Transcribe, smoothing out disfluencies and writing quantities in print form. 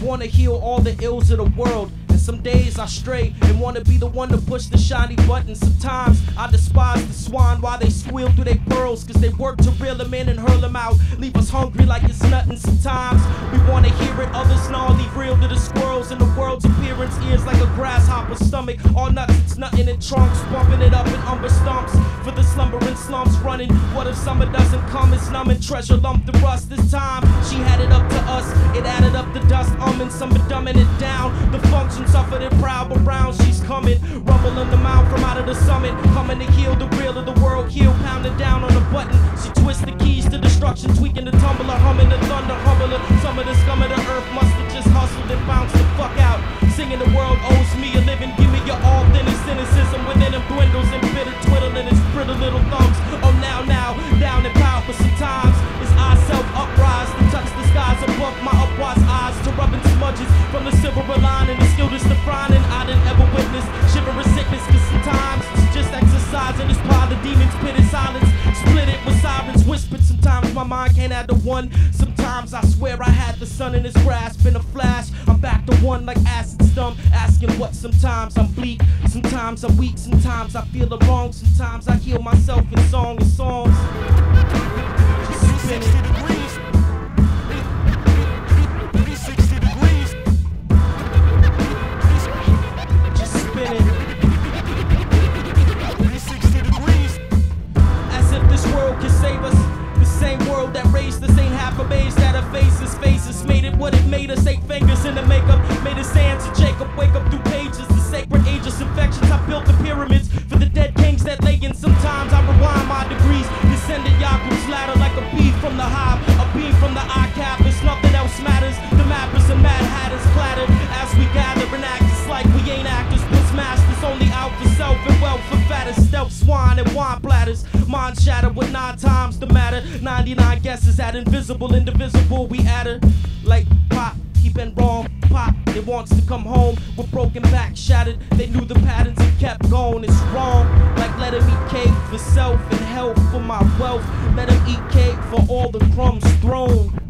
wanna heal all the ills of the world. And some days I stray and wanna be the one to push the shiny button. Sometimes I despise the swine while they squeal through their pearls, cause they work to reel them in and hurl them out, leave us hungry like it's nothing. Sometimes we wanna hear it, others gnarly real to the squirrels in the world's appearance. Ears like a grasshopper's stomach, all nuts, it's nothing in trunks, bumping it up in umber stumps for the slumbering slumps running. What if summer doesn't come? It's numbing treasure lumped the rust. This time she had it up to us, it added up the dust, and some are dumbing it down. The function suffered it proud, but round she's coming, rumbling the mouth from out of the summit, coming to heal the real of the world. Heel pounding down on the button, she twists the keys to destruction, tweaking the tumbler, humming the thunder, humbler. Some of the scum of the earth must have just hustled and bounced the fuck out, singing the world owes me a living. Give me your all thinning cynicism within them dwindles and bitter twiddling its pretty little thumbs. Oh now, down and power, but sometimes it's I self uprise to touch the skies above my upwise eyes, to rubbing smudges from the silver lining, the skill that's defining. I didn't ever witness shivering sickness, cause sometimes it's just exercise in this pile of demons, pitted silence, split it with sirens whispered. Sometimes my mind can't add to one, sometimes I swear I had the sun in its grasp. In a flash, I'm back to one like acid stump, asking what. Sometimes I'm bleak, sometimes I'm weak, sometimes I feel the wrong, sometimes I heal myself in song and songs. Just spin it. That raised us ain't half a base that her faces made it what it made us. 8 fingers in the makeup made us hands of Jacob. Wake up through pages, the sacred ageless infections. I built the pyramids for the dead kings that lay in. Sometimes I rewind my degrees, descending Yaakov's ladder like a bee from the hive, a beam from the eye cappers. Nothing else matters. The mappers and mad hatters clattered as we gather and act. It's like we ain't actors, but masters only out for self and wealth for fattest stealth swine and wine platters. Mind shattered with 9 times the matter. 99 guesses at invisible, indivisible. We at her like pop, keeping wrong. Pop, it wants to come home with broken back shattered. They knew the patterns and kept going. It's wrong, like let him eat cake for self and health for my wealth. Let him eat cake for all the crumbs thrown.